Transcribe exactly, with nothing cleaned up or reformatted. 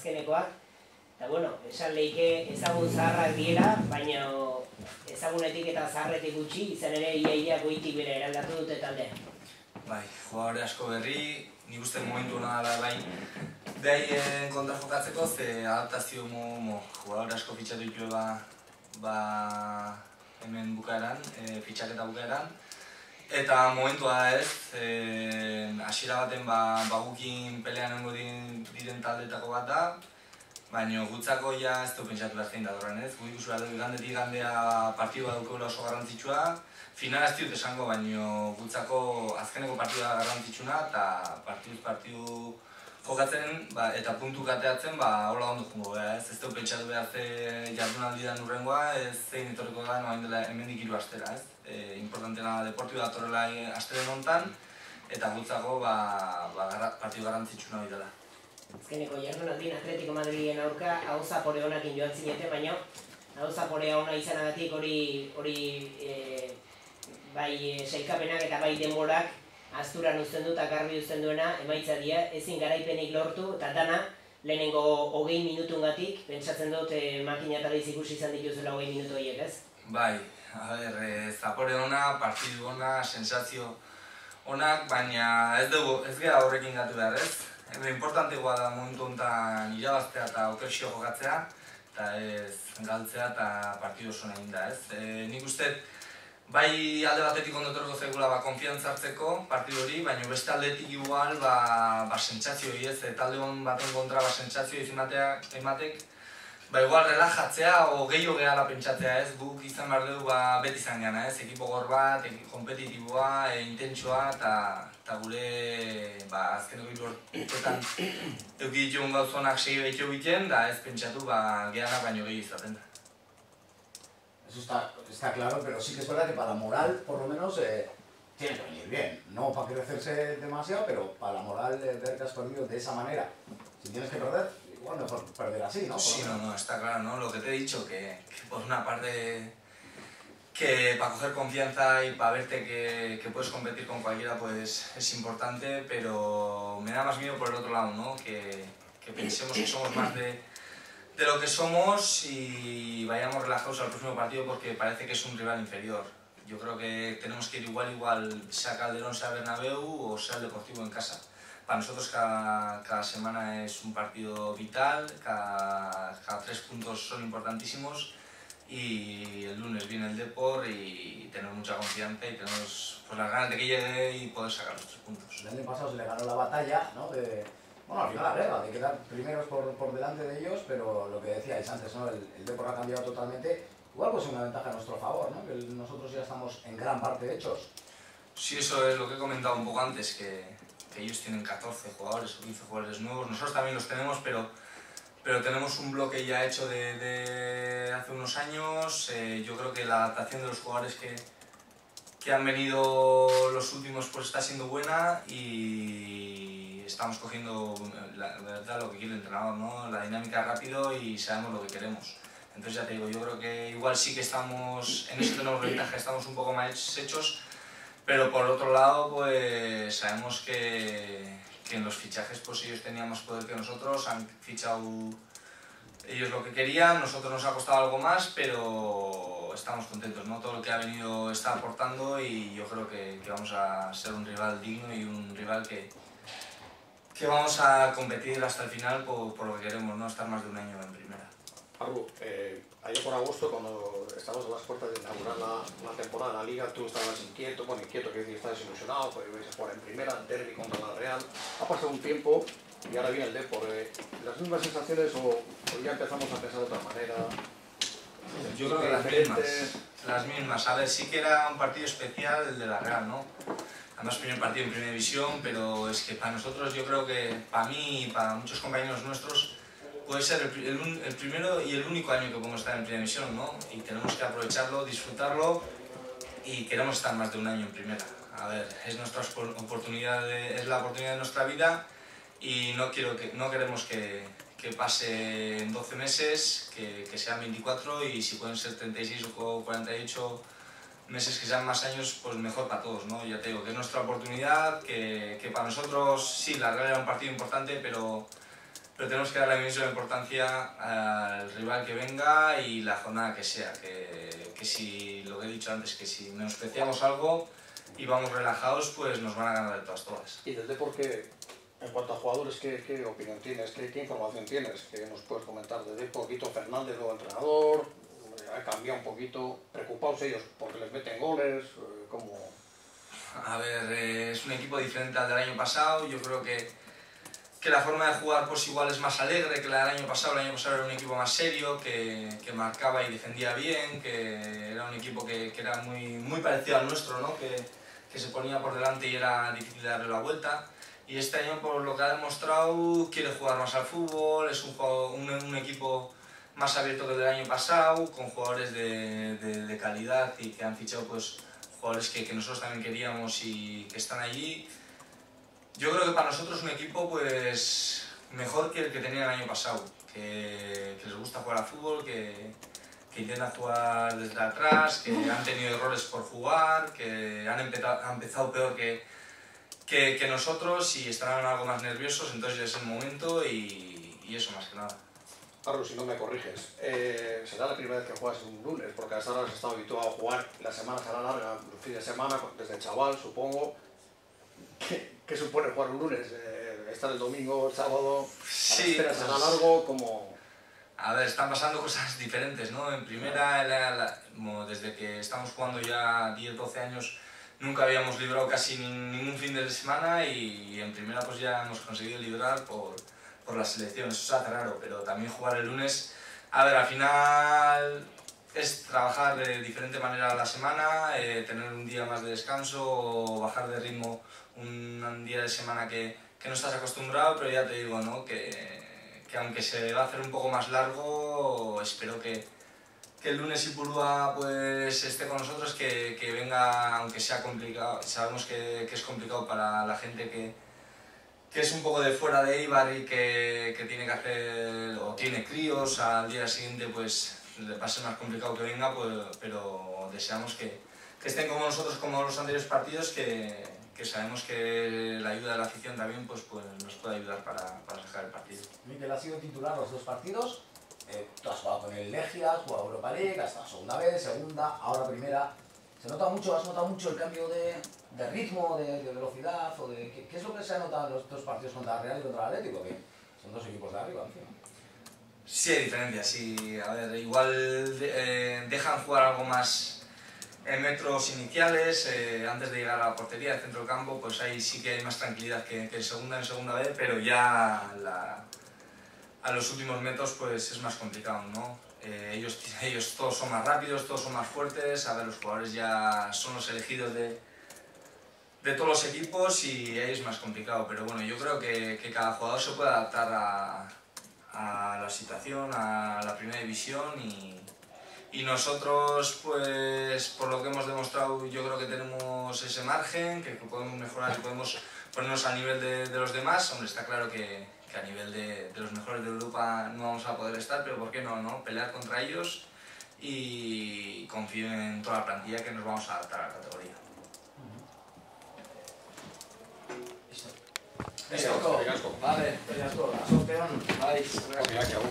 azkenekoak. Eta, bueno, esan lehike ezagun zaharrak diela, baina ezagunetik eta zaharretik gutxi, izan ere ia-ia goitik bere eraldatu dute taldea. Bai, jugadore asko berri, nik uste momentu hona da bai, behaien kontra jokatzeko, ze adaptazio mo, jugadore asko fitxatu ditu ba, ba hemen bukaeran, e, fitxaketa bukaeran. Eta momentua ez, hasiera baten ba, bagukin pelean nengo diren taldetako bat da, baina gutzako ja ez du pentsatu behar zein da dorren ez. Gu ikusi behar dugu igandetik igandea partidua dukela oso garrantzitsua, final ez diut esango, baina gutzako azkeneko partidua garrantzitsuna eta partiduz partidu jokatzen ba, eta puntu kateatzen ba, hola ondo jungo beha ez. Ez du pentsatu behar ze jardunaldi da nurrengoa, ez zein etorriko da noain dela hemendik hiru astera ez. E, importantena deportiba datorrela asteren hontan eta gutzako ba, ba, partidu garrantzitsuna hori dela. Azkeneko jardunaldin Atletico Madriden aurka hau zapore honakin joan zinete, baina hau zaporea hona izanagatik hori hori e, bai sailkapenak eta bai denborak azturan uzten du eta garbi uzten duena emaitza dira, ezin garaipenik lortu eta dana lehenengo hogei minutungatik, pentsatzen dut e, makina taliz ikusi izan dituzela hogei minutu horiek, ez? Bai, a ber, e, zapore hona, partidu hona, sensazio honak, baina ez dugu, ez gara horrekin gatu behar, ez? Ebe, importantegoa da momentu honetan irabaztea eta okersio jokatzea, eta ez galtzea eta partidu oso nahi da, ez? E, nik uste, bai alde batetik ondotorko zegula ba, konfiantza hartzeko partidu hori, baina beste aldetik igual ba, ba sentsazio hori ez, talde hon baten kontra ba sentsazio ematek, ba igual relajatzea o gehiago gehala pentsatzea ez, guk izan behar dugu ba, beti izan gana ez, ekipo gor bat, kompetitiboa, e, intentsua eta gure ba, azkeneko hiru urteetan eduki ditugun gauzonak segi behitxo biten, da ez pentsatu ba, gehanak baino gehi izaten. Eso está, está claro, pero sí que es verdad que para la moral, por lo menos, eh, tiene que venir bien. No para crecerse demasiado, pero para la moral eh, ver que has perdido de esa manera. Si tienes que perder, igual mejor perder así, ¿no? Por sí, no, no, está claro, ¿no? Lo que te he dicho, que, que por una parte, que para coger confianza y para verte que, que puedes competir con cualquiera, pues es importante, pero me da más miedo por el otro lado, ¿no? Que, que pensemos que somos más de... de lo que somos y vayamos relajados al próximo partido porque parece que es un rival inferior. Yo creo que tenemos que ir igual, igual, sea Calderón, sea Bernabéu o sea el Deportivo en casa. Para nosotros cada, cada semana es un partido vital, cada, cada tres puntos son importantísimos y el lunes viene el Depor y tenemos mucha confianza y tenemos pues, las ganas de que llegue y poder sacar los tres puntos. El año pasado se le ganó la batalla, ¿no? De... Bueno, al final la guerra, de quedar primeros por, por delante de ellos, pero lo que decíais antes, ¿no? El, el Depor ha cambiado totalmente. Igual pues una ventaja a nuestro favor, ¿no? Que nosotros ya estamos en gran parte hechos. Sí, eso es lo que he comentado un poco antes, que, que ellos tienen catorce jugadores o quince jugadores nuevos. Nosotros también los tenemos, pero, pero tenemos un bloque ya hecho de, de hace unos años. Eh, yo creo que la adaptación de los jugadores que, que han venido los últimos pues está siendo buena y estamos cogiendo la, la verdad lo que quiere el entrenador, ¿no? La dinámica rápido y sabemos lo que queremos. Entonces ya te digo, yo creo que igual sí que estamos, en eso tenemos ventaja, estamos un poco más hechos, pero por otro lado pues sabemos que, que en los fichajes pues ellos tenían más poder que nosotros, han fichado ellos lo que querían, nosotros nos ha costado algo más, pero estamos contentos, ¿no? Todo lo que ha venido está aportando y yo creo que, que vamos a ser un rival digno y un rival que, que vamos a competir hasta el final por, por lo que queremos, ¿no? Estar más de un año en primera. Arlu, eh, ayer por agosto, cuando estábamos a las puertas de inaugurar la, la temporada de la Liga, tú estabas inquieto, bueno, inquieto, que decir, estabas ilusionado, porque ibais a jugar en primera, en derbi contra la Real. Ha pasado un tiempo y ahora viene el Depor. Eh, ¿Las mismas sensaciones o, o ya empezamos a pensar de otra manera? Yo creo que las mismas, las mismas. A ver, sí que era un partido especial el de la Real, ¿no? Además, primer partido en primera división, pero es que para nosotros, yo creo que para mí y para muchos compañeros nuestros, puede ser el, el, el primero y el único año que podemos estar en primera división, ¿no? Y tenemos que aprovecharlo, disfrutarlo y queremos estar más de un año en primera. A ver, es nuestra oportunidad, de, es la oportunidad de nuestra vida y no, quiero que, no queremos que, que pase en doce meses, que, que sean veinticuatro y si pueden ser treinta y seis o cuarenta y ocho meses que sean más años, pues mejor para todos, ¿no? Ya te digo que es nuestra oportunidad, que, que para nosotros sí, la Real era un partido importante, pero pero tenemos que dar la misma importancia al rival que venga y la jornada que sea, que, que si, lo que he dicho antes, que si menospreciamos algo y vamos relajados, pues nos van a ganar de todas todas. Y desde porque, en cuanto a jugadores, ¿qué, qué opinión tienes? ¿Qué, ¿Qué información tienes? ¿Qué nos puedes comentar? Desde poquito Fernández, nuevo entrenador, ha cambiado un poquito, preocupados ellos porque les meten goles, ¿cómo...? A ver, eh, es un equipo diferente al del año pasado, yo creo que, que la forma de jugar pues igual es más alegre que la del año pasado. El año pasado era un equipo más serio, que, que marcaba y defendía bien, que era un equipo que, que era muy, muy parecido al nuestro, ¿no? que, que se ponía por delante y era difícil darle la vuelta. Y este año, por lo que ha demostrado, quiere jugar más al fútbol, es un, juego, un, un equipo más abierto que el del año pasado, con jugadores de, de, de calidad y que han fichado pues, jugadores que, que nosotros también queríamos y que están allí. Yo creo que para nosotros es un equipo pues, mejor que el que tenía el año pasado, que, que les gusta jugar al fútbol, que, que intentan jugar desde atrás, que han tenido errores por jugar, que han empezado, han empezado peor que, que, que nosotros y estarán algo más nerviosos, entonces es el momento y, y eso más que nada. Carlos, si no me corriges, eh, será la primera vez que juegas un lunes, porque hasta ahora has estado habituado a jugar las semanas a la larga, los fines de semana, desde chaval, supongo. ¿Qué, qué supone jugar un lunes? Eh, estar el domingo, el sábado, sí, a las cenas a largo, como... A ver, están pasando cosas diferentes, ¿no? En primera, la, la, como desde que estamos jugando ya diez doce años, nunca habíamos librado casi ningún fin de semana y en primera pues ya hemos conseguido librar por... por la selección, eso se hace raro, pero también jugar el lunes, a ver, al final es trabajar de diferente manera a la semana, eh, tener un día más de descanso o bajar de ritmo un, un día de semana que, que no estás acostumbrado, pero ya te digo, ¿no? que, que aunque se va a hacer un poco más largo, espero que, que el lunes Ipurúa pues, esté con nosotros, que, que venga, aunque sea complicado, sabemos que, que es complicado para la gente que que es un poco de fuera de Eibar y que, que tiene que hacer, o tiene críos, al día siguiente pues le pase más complicado que venga, pues, pero deseamos que, que estén como nosotros, como los anteriores partidos, que, que sabemos que la ayuda de la afición también pues, pues, nos puede ayudar para, para sacar el partido. Mikel ha sido titular los dos partidos, eh, tú has jugado con el Legia, has jugado Europa League, has estado segunda vez, segunda, ahora primera. ¿Se nota mucho, has notado mucho el cambio de, de ritmo, de, de velocidad? O de, ¿qué, ¿Qué es lo que se ha notado en los dos partidos contra el Real y contra el Atlético? Que son dos equipos de arriba, encima. Sí hay diferencias, sí. A ver, igual eh, dejan jugar algo más en metros iniciales, eh, antes de llegar a la portería del centro del campo, pues ahí sí que hay más tranquilidad que, que en segunda en segunda vez, pero ya la, a los últimos metros pues es más complicado, ¿no? Eh, ellos, ellos todos son más rápidos, todos son más fuertes, a ver, los jugadores ya son los elegidos de, de todos los equipos y ahí es más complicado, pero bueno, yo creo que, que cada jugador se puede adaptar a, a la situación, a la primera división y, y nosotros, pues por lo que hemos demostrado, yo creo que tenemos ese margen, que, que podemos mejorar y podemos ponernos a nivel de, de los demás. Hombre, está claro que que a nivel de, de los mejores de Europa no vamos a poder estar, pero ¿por qué no? no? Pelear contra ellos y confío en toda la plantilla que nos vamos a adaptar a la categoría. Esto, vale, ya esto, la sortean. Ai,